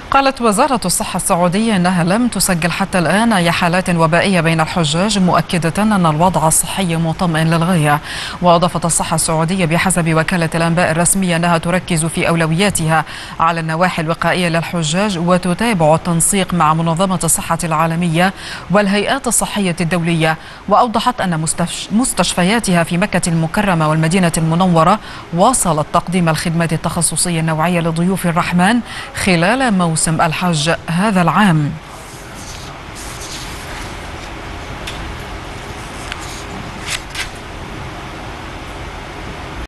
قالت وزارة الصحة السعودية أنها لم تسجل حتى الآن أي حالات وبائية بين الحجاج، مؤكدة أن الوضع الصحي مطمئن للغاية. وأضافت الصحة السعودية بحسب وكالة الأنباء الرسمية أنها تركز في أولوياتها على النواحي الوقائية للحجاج، وتتابع التنسيق مع منظمة الصحة العالمية والهيئات الصحية الدولية. وأوضحت أن مستشفياتها في مكة المكرمة والمدينة المنورة واصلت تقديم الخدمات التخصصية النوعية لضيوف الرحمن خلال موسم الحج هذا العام.